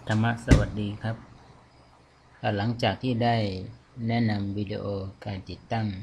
ธรรมะสวัสดีครับหลังจากที่ได้แนะนำวิดีโอการติดตั้ง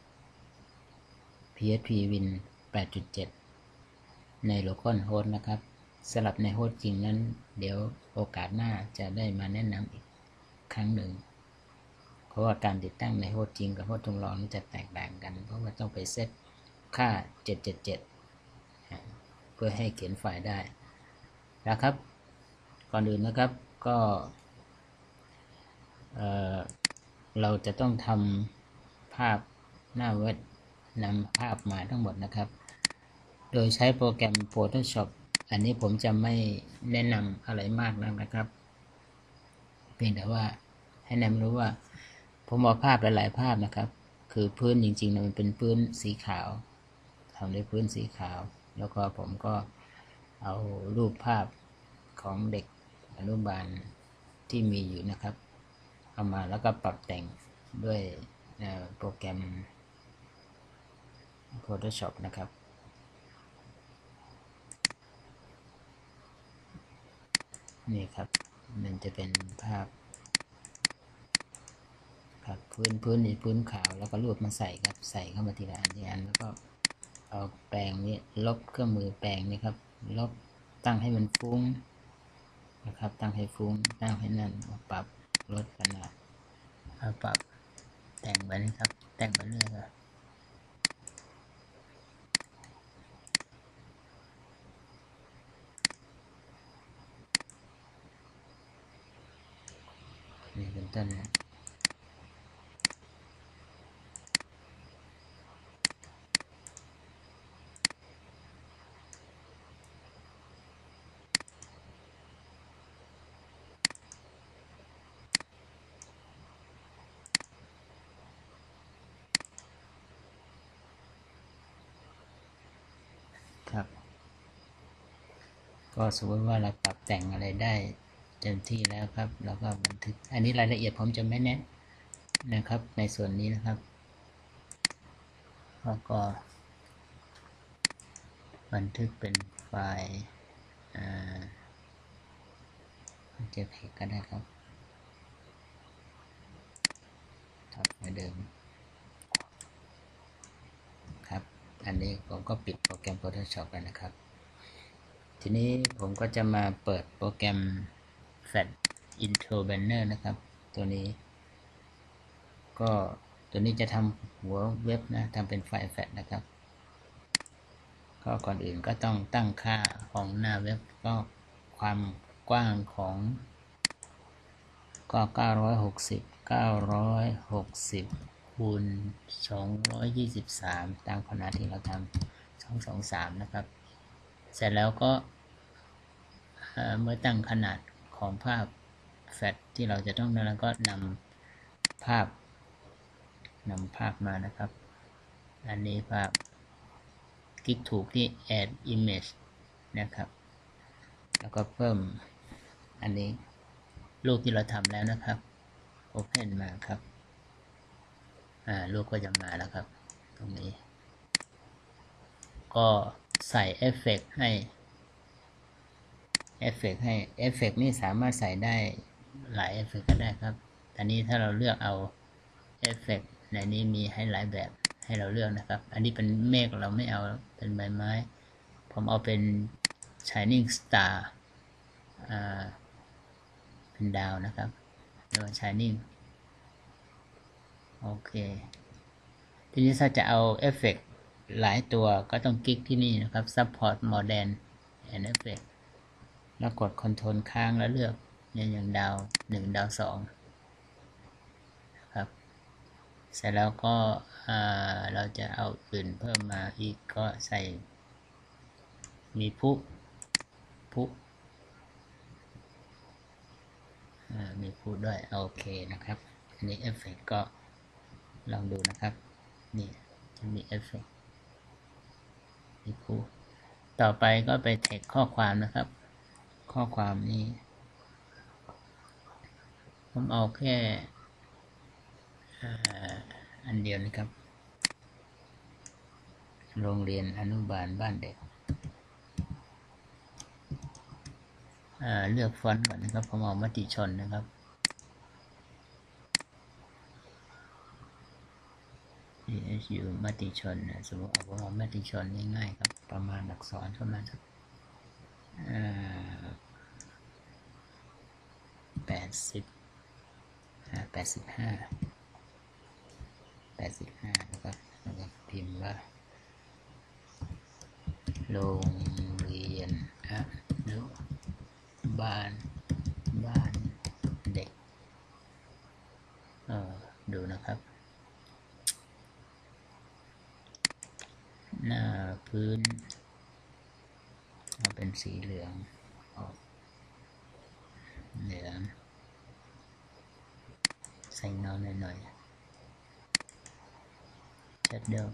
PHP Win 8.7 ใน localhost นะครับสลับในโฮสต์จริงนั้นเดี๋ยวโอกาสหน้าจะได้มาแนะนำอีกครั้งหนึ่งเพราะว่าการติดตั้งในโฮสต์จริงกับโฮสต์ทดลองจะแตกต่างกันเพราะว่าต้องไปเซตค่า 777 เพื่อให้เขียนไฟล์ได้นะครับก่อนอื่นนะครับก็เราจะต้องทำภาพหน้าเว็บนำภาพมาทั้งหมดนะครับโดยใช้โปรแกรม Photoshop อันนี้ผมจะไม่แนะนำอะไรมากนักนะครับเพียงแต่ว่าให้แนะนำรู้ว่าผมเอาภาพหลายๆภาพนะครับคือพื้นจริงๆมันเป็นพื้นสีขาวทำด้วยพื้นสีขาวแล้วก็ผมก็เอารูปภาพของเด็กอนุบาลที่มีอยู่นะครับเอามาแล้วก็ปรับแต่งด้วยโปรแกรม Photoshop นะครับนี่ครับมันจะเป็นภาพครับพื้นนี่พื้นขาวแล้วก็รูปมาใส่ครับใส่เข้ามาทีละอันทีละอันแล้วก็เอาแปรงนี้ลบเครื่องมือแปรงนี่ครับลบตั้งให้มันฟุ้งนะครับตั้งให้ฟุ้งตั้งให้นั่นปรับลดขนาดปรับแต่งไปนะครับแต่งไปเรื่อยครับนี่เป็นต้นครับก็สมมติว่าเราปรับแต่งอะไรได้เต็มที่แล้วครับแล้วก็บันทึกอันนี้รายละเอียดผมจะไม่แนะนะครับในส่วนนี้นะครับแล้วก็บันทึกเป็นไฟล์JPEG ก็ได้ครับเหมือนเดิมครับอันนี้ผมก็ปิดโปรแกรม Photoshop แล้วนะครับทีนี้ผมก็จะมาเปิดโปรแกรม Flat Intro Banner นะครับตัวนี้ก็ตัวนี้จะทำหัวเว็บนะทำเป็นไฟล์ Flat นะครับก็ก่อนอื่นก็ต้องตั้งค่าของหน้าเว็บก็ความกว้างของก็960คูณ223ตามขนาดที่เราทำ223นะครับเสร็จแล้วก็เมื่อตั้งขนาดของภาพแฟลชที่เราจะต้องนั้นแล้วก็นำภาพมานะครับอันนี้ภาพคลิกถูกที่ add image นะครับแล้วก็เพิ่มอันนี้รูปที่เราทำแล้วนะครับ Open มาครับรูปก็จะมาแล้วครับตรงนี้ก็ใส่เอฟเฟกต์ให้เอฟเฟกต์นี่สามารถใส่ได้หลายเอฟเฟกต์ก็ได้ครับแต่นี้ถ้าเราเลือกเอาเอฟเฟกต์ในนี้มีให้หลายแบบให้เราเลือกนะครับอันนี้เป็นเมฆเราไม่เอาเป็นใบไม้ผมเอาเป็น Shining Star เป็นดาวนะครับเรียกว่า Shining โอเคทีนี้ถ้าจะเอาเอฟเฟกต์หลายตัวก็ต้องคลิกที่นี่นะครับ Support Modern and Effect แล้วกด Ctrl ค้างแล้วเลือกอย่างดาว1ดาว2ครับเสร็จแล้วก็เราจะเอาอื่นเพิ่มมาอีกก็ใส่มีพุมีพุด้วยโอเคนะครับอันนี้เอฟเฟกต์ก็ลองดูนะครับนี่จะมีเอฟเฟกต์มีพุต่อไปก็ไปแท็กข้อความนะครับข้อความนี้ผมเอาแค่อันเดียวนะครับโรงเรียนอนุบาลบ้านเด็กเลือกฟอนต์ก่อนนะครับผมเอามติชนนะครับ DSU มติชนสมมติผมเอามติชนง่ายๆครับประมาณอักษรประมาณสัก85นะครับแล้วก็พิมพ์ว่าโรงเรียนอนุบาลบ้านเด็กดูนะครับหน้าพื้นเอาเป็นสีเหลืองออกเหลืองใส่เงาหน่อยๆชัดเดิม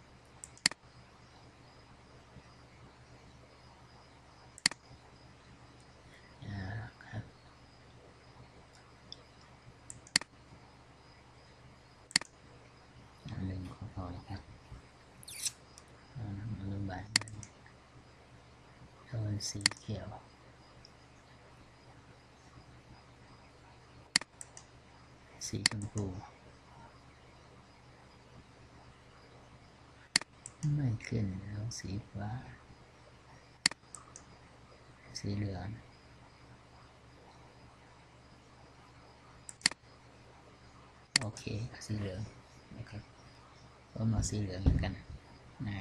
ครับหนึ่งก็พอแล้วครับอนุบาลโทนสีเขียวสีชมพูไม่ขึ้นแล้วสีฟ้าสีเหลืองโอเคสีเหลืองนะครับก็มาสีเหลืองเหมือนกันนะ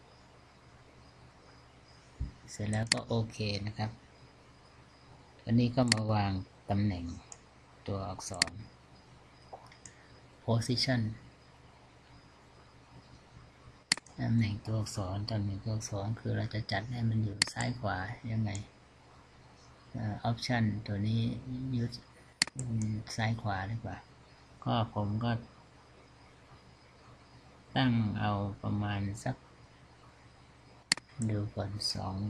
เสร็จแล้วก็โอเคนะครับอันนี้ก็มาวางตำแหน่งตัวอักษร position ตำแหน่งตัวอักษรคือเราจะจัดให้มันอยู่ซ้ายขวายังไงoption ตัวนี้ยึดซ้ายขวาดีกว่าก็ผมก็ตั้งเอาประมาณสักดูก่อน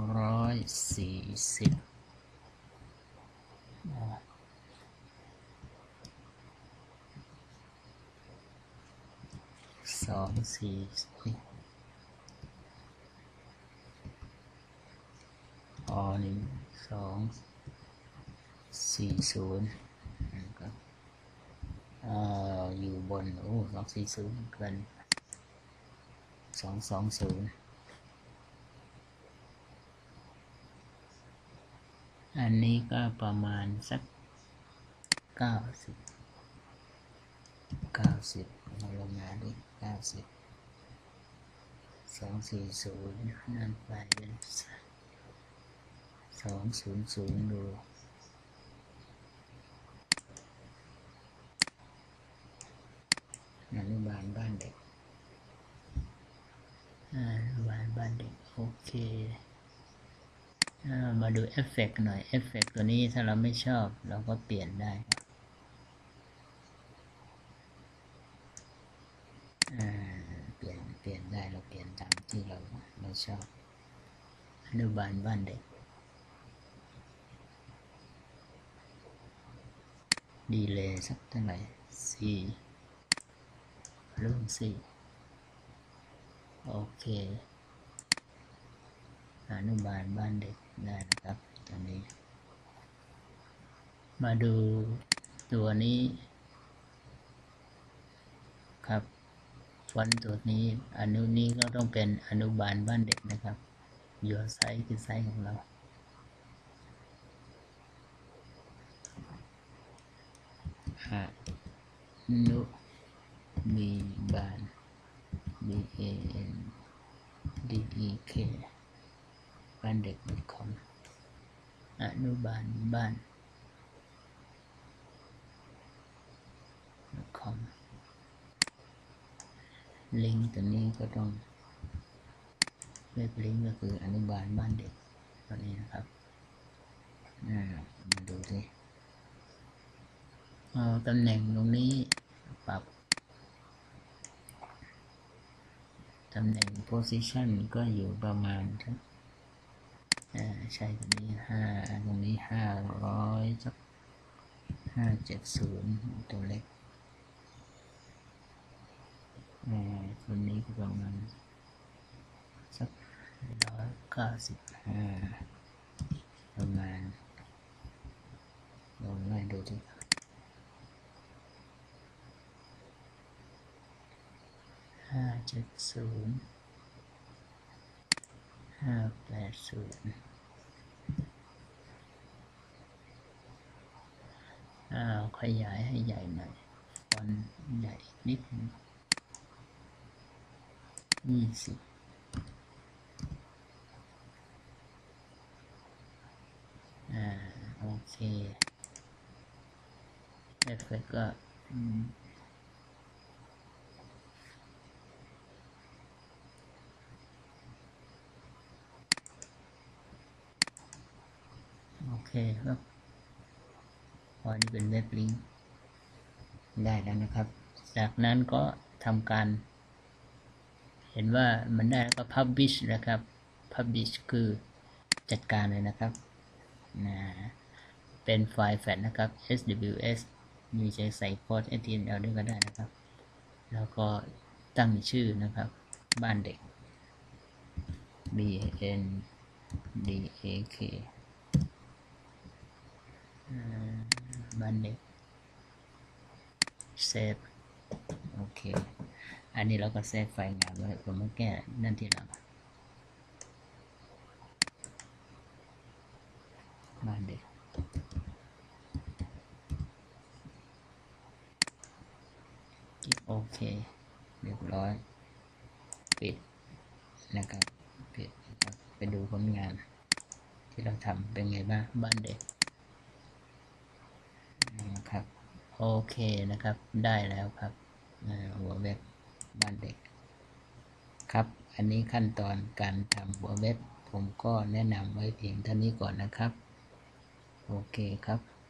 240240ครับอยู่บน240เกิน220อันนี้ก็ประมาณสัก90เราลงมาด้วย90 240นั่นไปเป็น200ดูอนุบาลบ้านเด็กโอเคมาดูเอฟเฟกต์หน่อยเอฟเฟกต์ตัวนี้ถ้าเราไม่ชอบเราก็เปลี่ยนได้เปลี่ยนได้เราเปลี่ยนตามที่เราชอบอนุบาลบ้านเด็กดีเลยสักเท่าไหร่4เรื่อง4โอเคอนุบาลบ้านเด็กได้นะครับตอนนี้มาดูตัวนี้ครับฟอนต์ตัวนี้นี้ก็ต้องเป็นอนุบาลบ้านเด็กนะครับyour size คือไซส์ของเราอนุบาล BANDEK บ้านเด็ก .com อนุบาลบ้าน .com ลิงก์ตัวนี้ก็ต้องเว็บลิงก์ก็คืออนุบาลบ้านเด็กตัวนี้นะครับมาดูสิตำแหน่งตรงนี้ปรับตำแหน่ง position ก็อยู่ประมาณใช่ตรงนี้ตรงนี้500สัก570ตัวเล็กตัวนี้ก็ประมาณสัก195ประมาณดูดิ570 580ขยายให้ใหญ่หน่อยฟอนต์ใหญ่นิดนึง20โอเคเอฟเฟกต์ก็โอเคครับพอนี้เป็นเว็บลิงก์ได้แล้วนะครับจากนั้นก็ทำการเห็นว่ามันได้แล้วก็ publish นะครับ publish คือจัดการเลยนะครับเป็นไฟล์แฟลชนะครับ SWS มีใส่โค้ด HTML ด้วยก็ได้นะครับแล้วก็ตั้งชื่อนะครับบ้านเด็ก BANDAK บ้านเด็กเซฟโอเคอันนี้เราก็เซฟไฟล์งานไว้ผมมาแก้นั่นทีหลังบ้านเด็กโอเคเรียบร้อยปิดนะครับปิดไปดูผลงานที่เราทำเป็นไงบ้างบ้านเด็กนะครับโอเคนะครับได้แล้วครับหัวเว็บบ้านเด็กครับอันนี้ขั้นตอนการทำหัวเว็บผมก็แนะนำไว้เพียงเท่านี้ก่อนนะครับโอเคครับ